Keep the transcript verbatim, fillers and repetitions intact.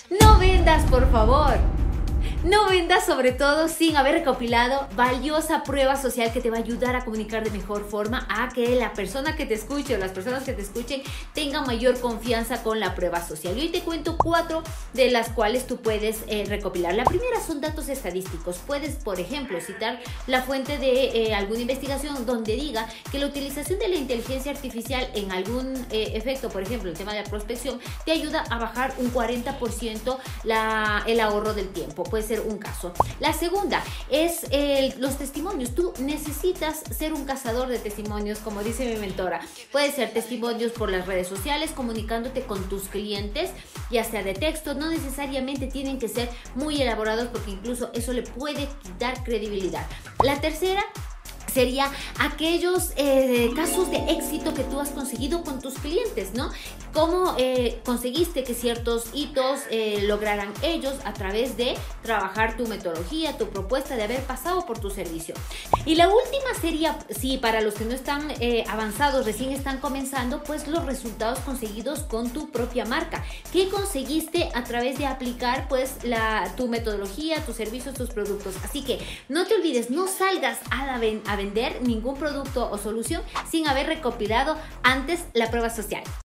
No vendas, por favor. No vendas, sobre todo sin haber recopilado valiosa prueba social que te va a ayudar a comunicar de mejor forma, a que la persona que te escuche o las personas que te escuchen tengan mayor confianza con la prueba social. Y hoy te cuento cuatro de las cuales tú puedes eh, recopilar. La primera son datos estadísticos. Puedes, por ejemplo, citar la fuente de eh, alguna investigación donde diga que la utilización de la inteligencia artificial en algún eh, efecto, por ejemplo, el tema de la prospección, te ayuda a bajar un cuarenta por ciento la, el ahorro del tiempo. Puede ser un caso. La segunda es eh, los testimonios. Tú necesitas ser un cazador de testimonios, como dice mi mentora. Puede ser testimonios por las redes sociales, comunicándote con tus clientes, ya sea de texto. No necesariamente tienen que ser muy elaborados, porque incluso eso le puede quitar credibilidad. La tercera sería aquellos eh, casos de éxito que tú has conseguido con tus clientes, ¿no? Cómo eh, conseguiste que ciertos hitos eh, lograran ellos a través de trabajar tu metodología, tu propuesta, de haber pasado por tu servicio. Y la última sería, sí, para los que no están eh, avanzados, recién están comenzando, pues los resultados conseguidos con tu propia marca. ¿Qué conseguiste a través de aplicar pues la, tu metodología, tus servicios, tus productos? Así que no te olvides, no salgas a, la ven, a vender ningún producto o solución sin haber recopilado antes la prueba social.